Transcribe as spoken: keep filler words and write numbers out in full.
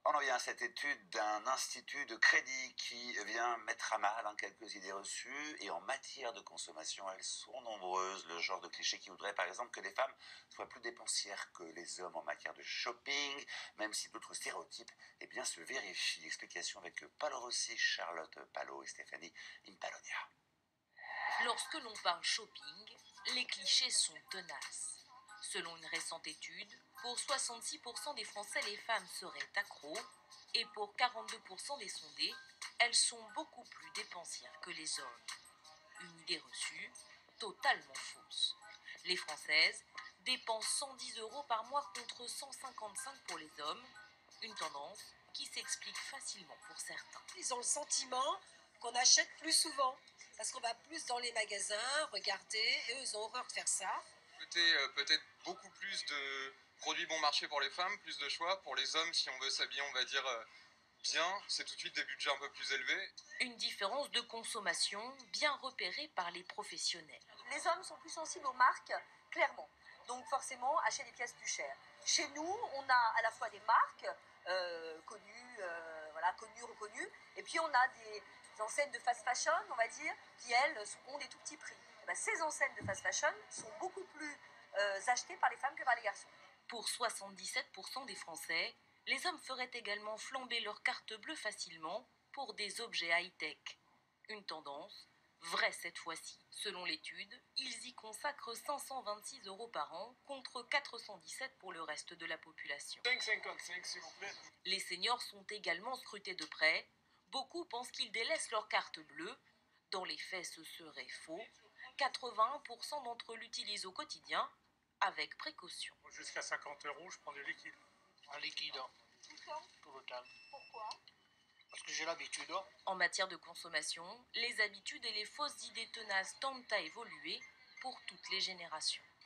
On en vient à cette étude d'un institut de crédit qui vient mettre à mal hein, quelques idées reçues. Et en matière de consommation, elles sont nombreuses. Le genre de cliché qui voudrait par exemple que les femmes soient plus dépensières que les hommes en matière de shopping, même si d'autres stéréotypes eh bien, se vérifient. Explication avec Paolo Rossi, Charlotte Palot et Stéphanie Impalonia. Lorsque l'on parle shopping, les clichés sont tenaces. Selon une récente étude, pour soixante-six pour cent des Français, les femmes seraient accros et pour quarante-deux pour cent des sondés, elles sont beaucoup plus dépensières que les hommes. Une idée reçue, totalement fausse. Les Françaises dépensent cent dix euros par mois contre cent cinquante-cinq pour les hommes, une tendance qui s'explique facilement pour certains. Ils ont le sentiment qu'on achète plus souvent, parce qu'on va plus dans les magasins, regarder, et eux, ils ont horreur de faire ça. Euh, peut-être beaucoup plus de produits bon marché pour les femmes, plus de choix. Pour les hommes, si on veut s'habiller, on va dire euh, bien, c'est tout de suite des budgets un peu plus élevés. Une différence de consommation bien repérée par les professionnels. Les hommes sont plus sensibles aux marques, clairement. Donc forcément, achètent des pièces plus chères. Chez nous, on a à la fois des marques euh, connues, euh, voilà, connues, reconnues, et puis on a des enseignes de fast fashion, on va dire, qui elles ont des tout petits prix. Et bien, ces enseignes de fast fashion sont beaucoup plus euh, achetées par les femmes que par les garçons. Pour soixante-dix-sept pour cent des Français, les hommes feraient également flamber leur carte bleue facilement pour des objets high-tech. Une tendance vraie cette fois-ci. Selon l'étude, ils y consacrent cinq cent vingt-six euros par an contre quatre cent dix-sept pour le reste de la population. cinq cinquante-cinq, s'il vous plaît. Les seniors sont également scrutés de près. Beaucoup pensent qu'ils délaissent leur carte bleue. Dans les faits, ce serait faux. quatre-vingt-un pour cent d'entre eux l'utilisent au quotidien, avec précaution. Jusqu'à cinquante euros, je prends du liquide. Un liquide, hein. Tout le temps. Tout le temps. Pourquoi? Parce que j'ai l'habitude. Hein. En matière de consommation, les habitudes et les fausses idées tenaces tendent à évoluer pour toutes les générations.